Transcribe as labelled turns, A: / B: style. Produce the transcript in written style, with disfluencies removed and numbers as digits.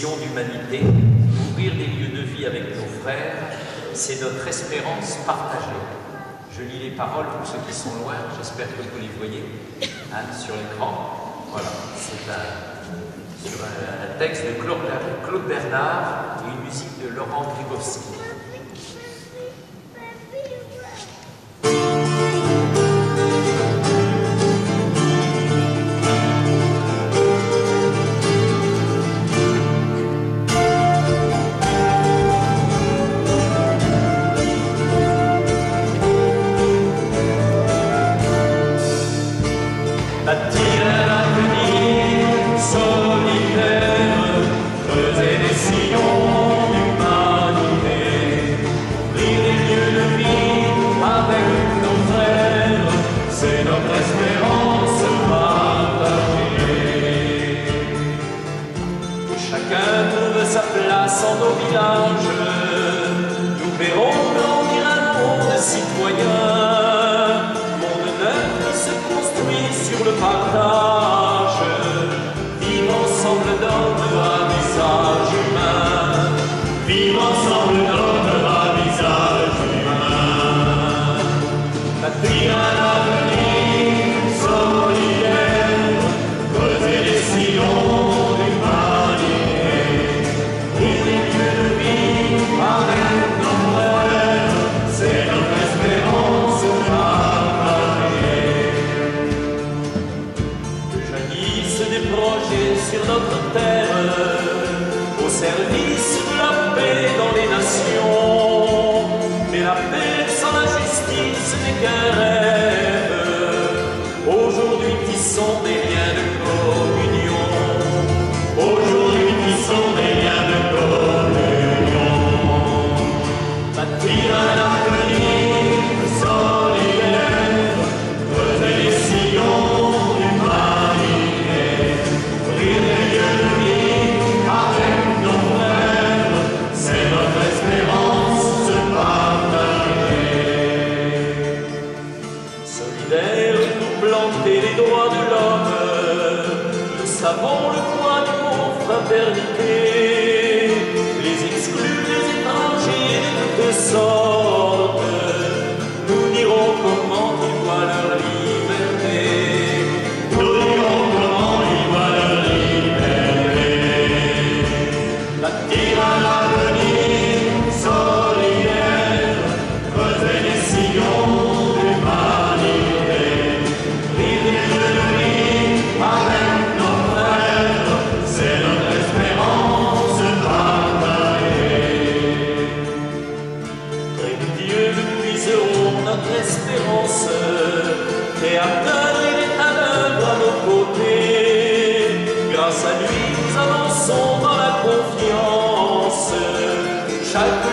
A: mission d'humanité, ouvrir des lieux de vie avec nos frères, c'est notre espérance partagée. Je lis les paroles pour ceux qui sont loin, j'espère que vous les voyez sur l'écran. Voilà, c'est sur un texte de Claude Bernard et une musique de Laurent Gribowski.
B: Grâce à lui, nous avançons dans la confiance. Chaque